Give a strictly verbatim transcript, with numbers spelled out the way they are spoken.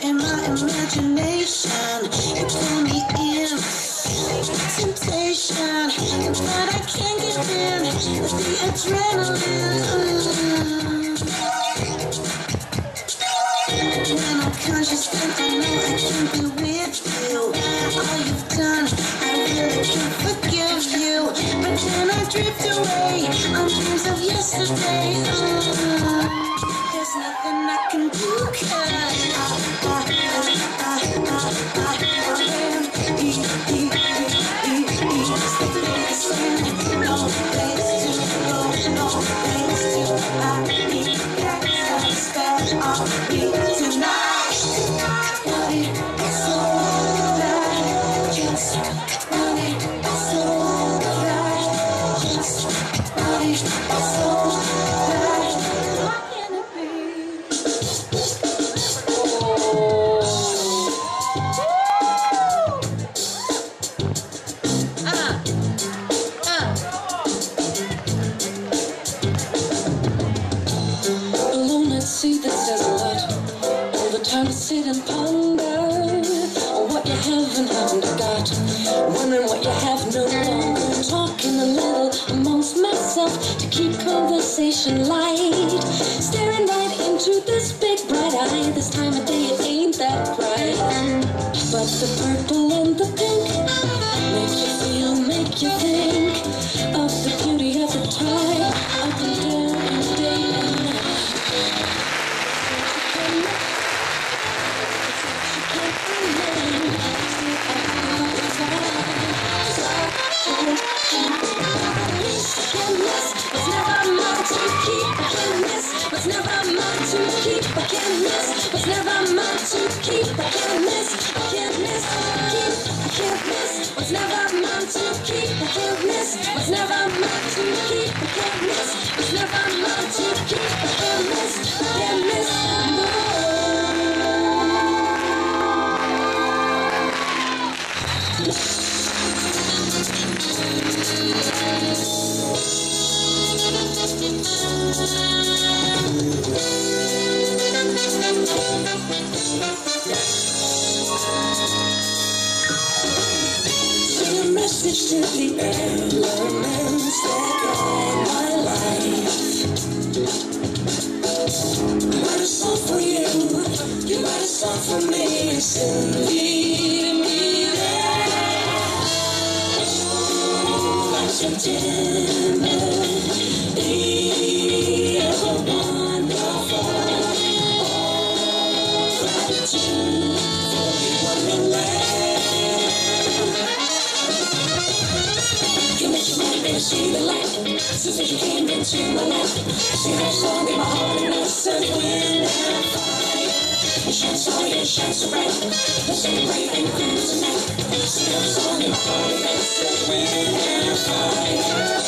in my imagination. You pull me in, temptation, but I can't give in. It's the adrenaline. When I'm conscious, then I know I can't be with you. All you've done, I really can't forgive you. But then I drift away on dreams of yesterday. Uh, there's nothing I can do, 'cause I, I, I, I, I, I, I am e, e, e, e, listen, no place to go, no place to hide. That's a spell on me tonight. Want it so bad, just want it so bad, just want it so bad. Why can't it be? Uh, uh. Alone at sea, that says a lot. All the time to sit and ponder on what you have and haven't got. Wondering what you have no longer. Talking a little amongst myself to keep conversation light. Staring right into this big bright eye. This time of day it ain't that bright. But the purple and the pink make you feel, make you think of the beauty of the tide. Up and down and day and night. Was never mine to keep, I can't miss. Was never mine to keep, I can't miss. I can't miss, keep, I can't miss. Was never mine to keep, I can't miss. Was never mine to keep, I can't miss. Was never mine to keep, I can't miss. I can't miss, no. Send a message to the elements that guide my life. Write a song for you, you write a song for me. Send me, me there. Oh, like September, the ever wonderful. Oh, gratitude for the wonderland. You make your mind, baby, see the light. Since you came into my life, see that song in my heart and earth and wind and fire. You shine so, you shine so bright. Let's celebrate and cruise tonight. See that song in my heart and earth and wind and fire.